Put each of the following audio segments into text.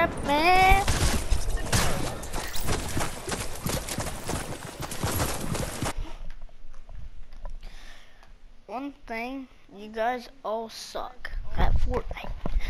crap, man. One thing, you guys all suck at Fortnite.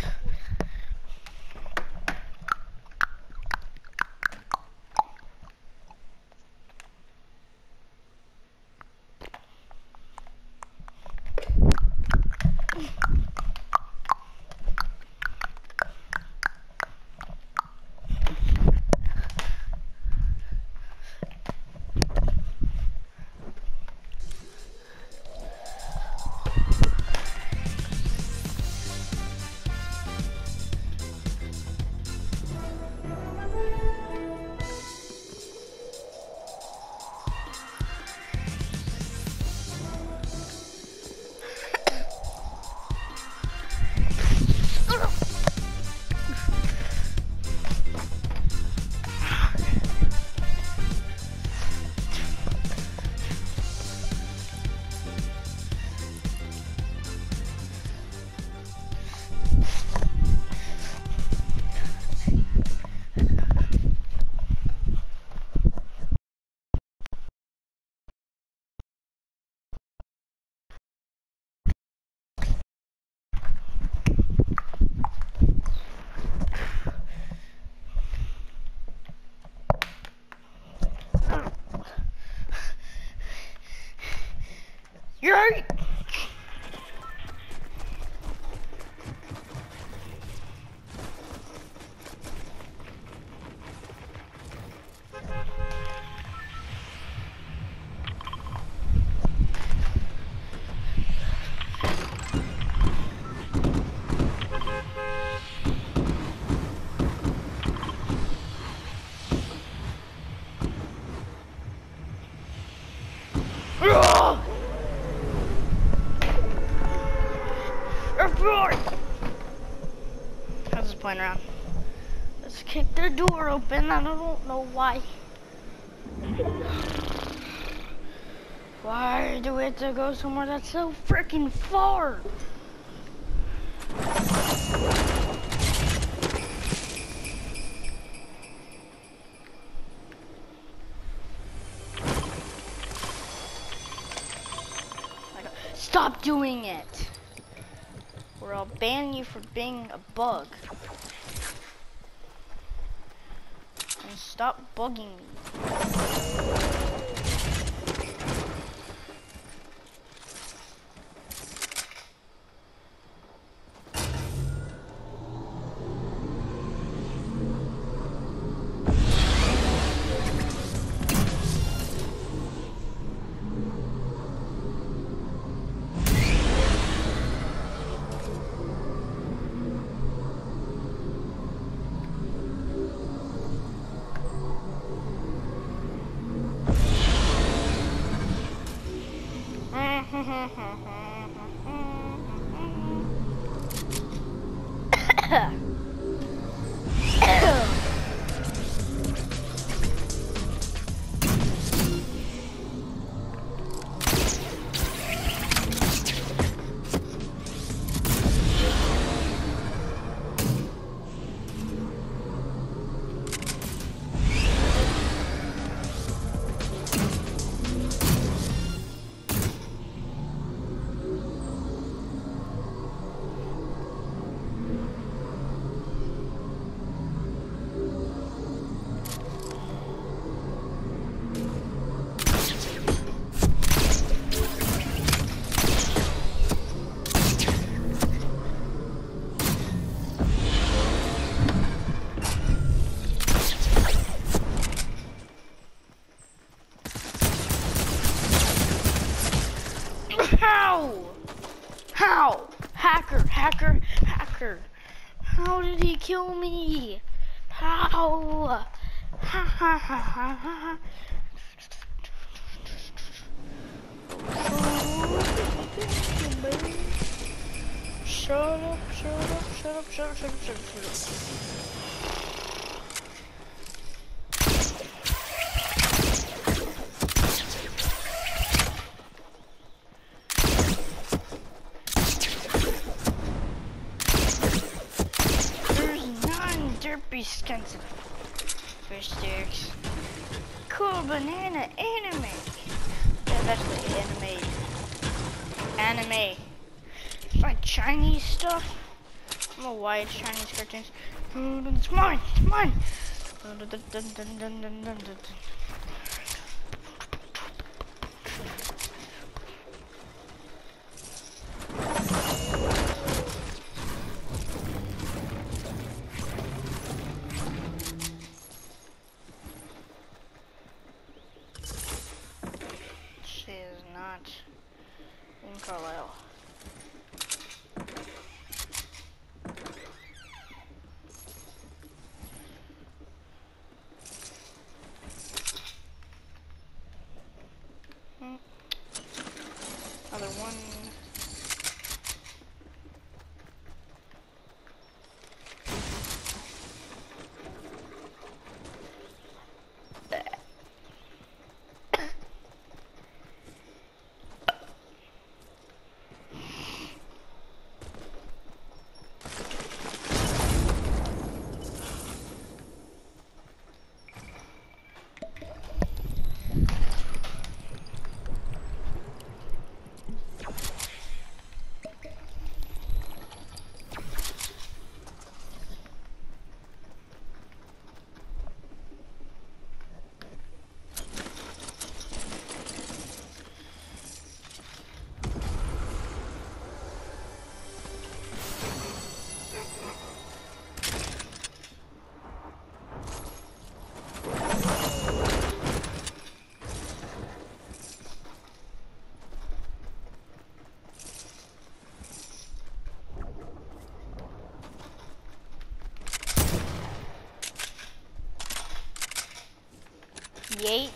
You're right. I was just playing around. Let's kick the door open. I don't know why. Why do we have to go somewhere that's so freaking far? Stop doing it! Or I'll ban you for being a bug. And stop bugging me. How? How? Hacker, hacker, hacker. How did he kill me? How? Ha ha ha ha ha. Shut up, shut up, shut up, shut up, shut up, shut up, shut up. Wisconsin. Fish sticks. Cool banana anime. Yeah, that's the anime. It's like Chinese stuff. I don't know why it's Chinese cartoons. It's mine. It's mine. She is not in Carlisle. Another one. Yeet.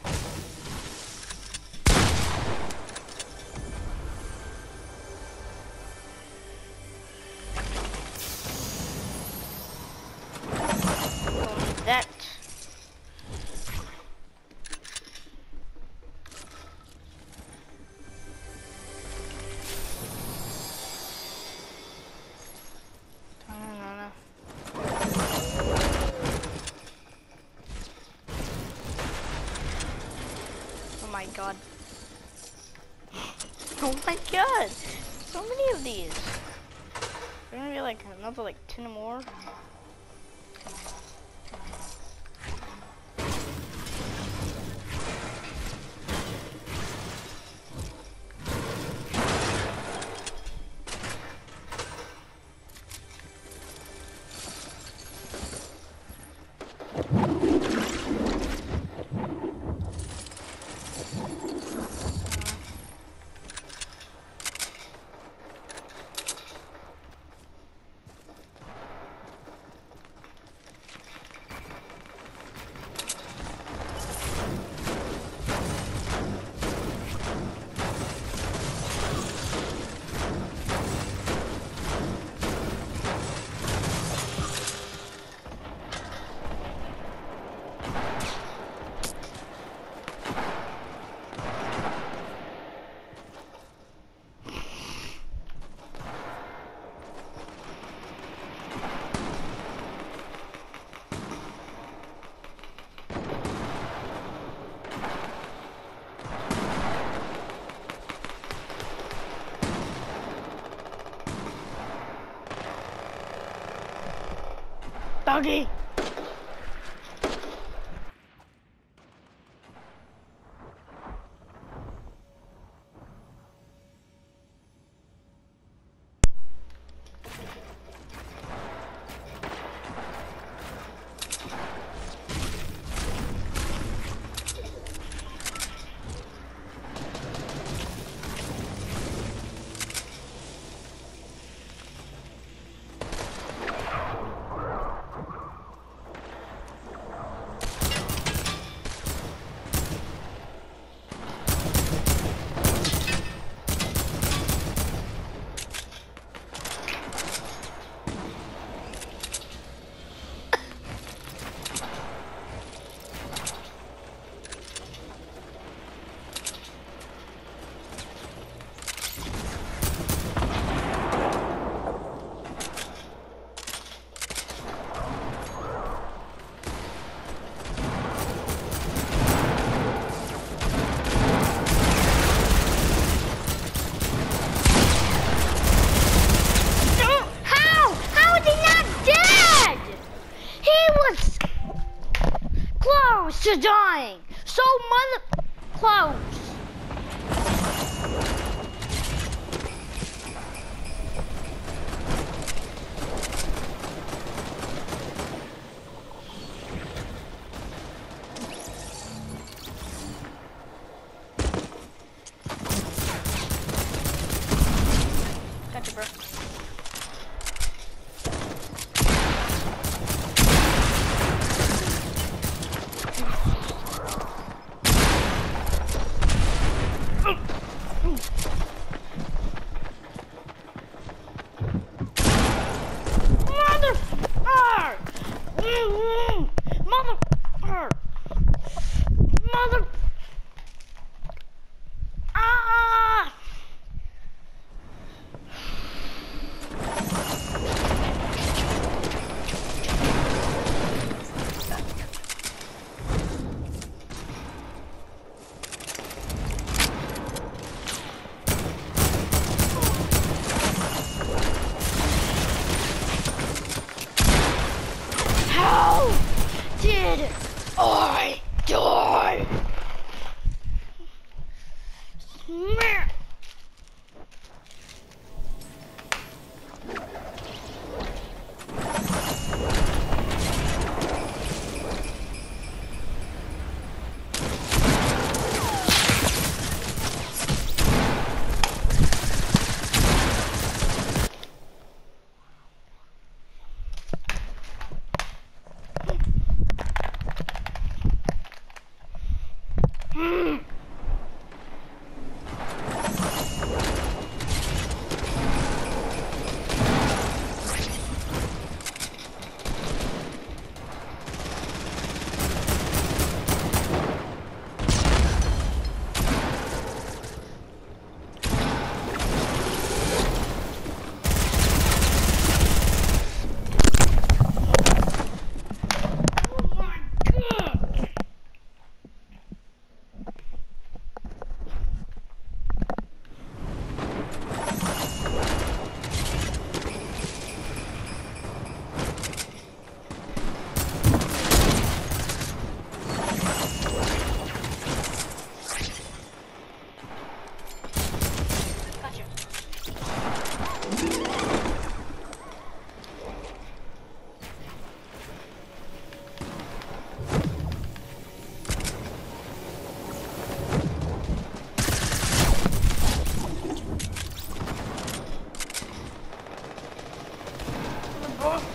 That. Oh my god. Oh my god. So many of these. There's gonna be like another like 10 more. Doggy! to dying. So mother close. Gotcha, bro. Mother. Ah! How did I die? Smack! Oh.